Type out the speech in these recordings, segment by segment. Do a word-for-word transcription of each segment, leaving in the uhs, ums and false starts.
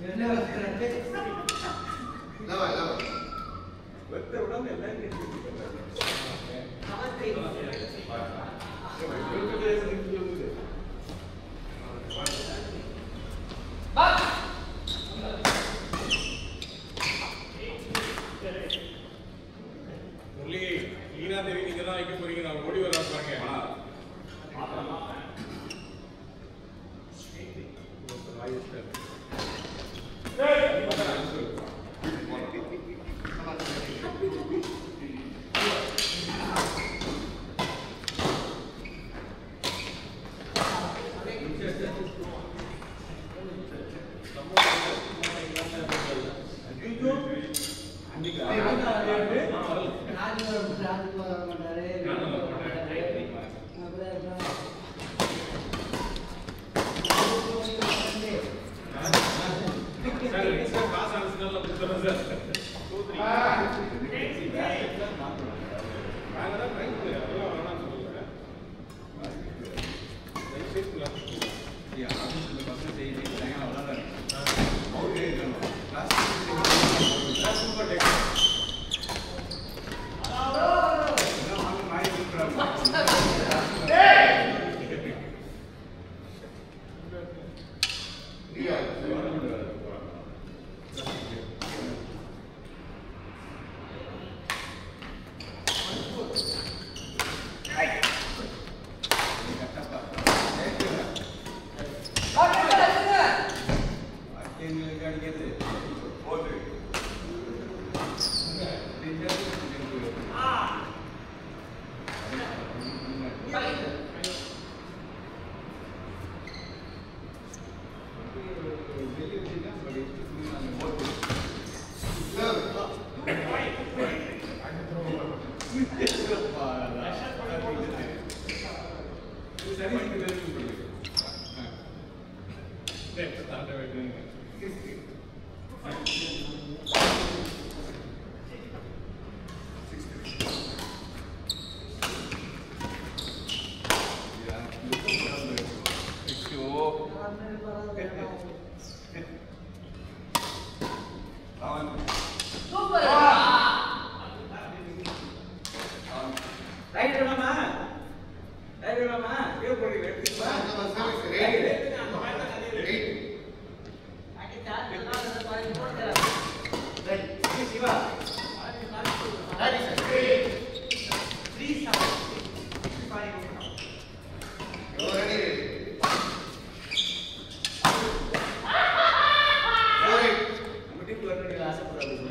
Gracias por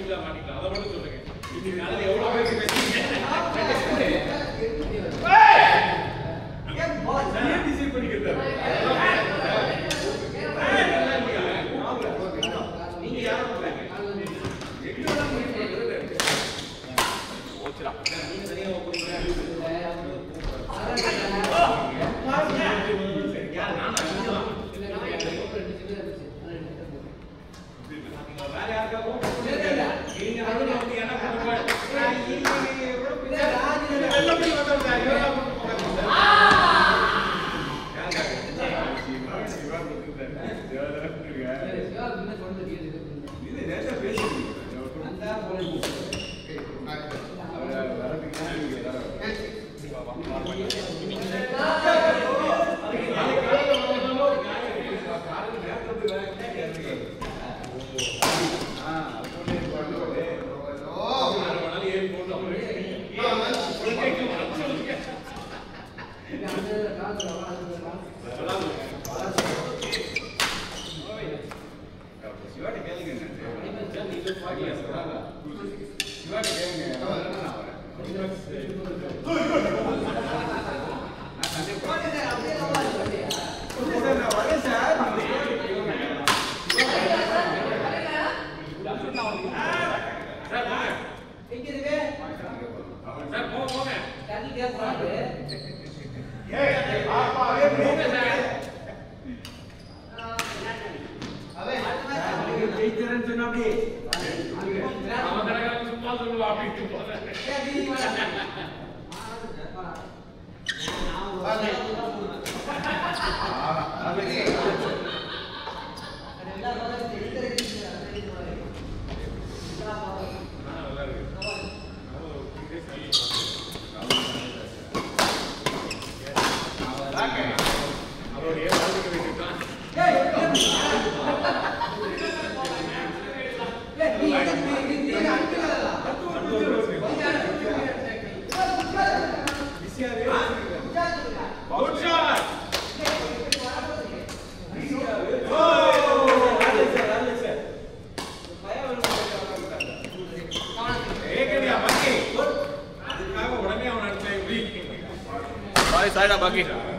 எளிதா மாட்டிக்கலாம். அத மட்டும் சொல்லுங்க. இன்னைக்கு நாளைக்கு எவ்வளவு பேருக்கு பேசுறீங்க? ஏன் பாஸ் ஏன் டிசைட் பண்ணிக்கிறாரு? நீங்க யார போறீங்க? எவ்வளவு தான் முடிவு ஓச்சரா. நீங்க சரியா போறீங்க. யார் நானா? வேற யாருக்கா போ? நீங்க வந்து என்ன பண்ணுவீங்க? நீங்க ராஜி எல்லாம் போய் வந்தவங்க இவரா போட்டு போறாங்க. ஆ யாரா? சிவா கொடுத்துட்டாரு. சிவா தரப்புங்க. சிவா என்ன சொல்றது கேக்குது. இது நேரா பேசுறீங்க. அந்த போறீங்க. அவர வரதுக்கு நீங்க எல்லாரும் சிவா வா வா. அதுக்கு நாளைக்கு காலையில வரணும். காலையில நேரத்துக்கு வேற கேக்குறீங்க. ஆ அதுக்குள்ளே போடுறது. ஓ ஆறு மணி ஏழு போட்டு அப்படியே. ஆ உங்களுக்கு சொல்லுங்க. இந்த அந்த கால்ல வா அது வரலாம். சிவாட்ட கேளுங்க என்ன? நீங்க பாக்கல சொல்றாங்க. சிவாட்ட கேளுங்க. நான் வரேன். நான் சண்டே போறேன் சார். அப்படியே வா சொல்லியா? இல்ல சார் நான் வரேன் சார். சார் போங்க. எங்க இருக்கு? சார் போங்க போங்க. தண்ணி கேக்குறாரு. ஏய் பாப்பா ஏய் போங்க சார். அவன் ஜெயிச்சறன்னு சொன்னா அப்படி. அவன் கடகல சும்மா சொல்லுவா அப்படி போறேன். ஏய் நீ வா. நான் ஆ அதுக்கு எல்லாரும் வந்து தெரிஞ்சிருக்கீங்க. நல்லா இருக்கு. அவரோட ஏன் வாழ்க்கை வைக்கிறான்? ஏய் நீ நீ அடிக்கலடா. பிசியாரே குட் ஷாட். ஓ நல்ல சார் நல்ல சார். பயம் ஏகடியா பாக்கி அதுக்காக உடனே அவன் அடிச்சா எப்படி? பாய் சாய்டா பாக்கி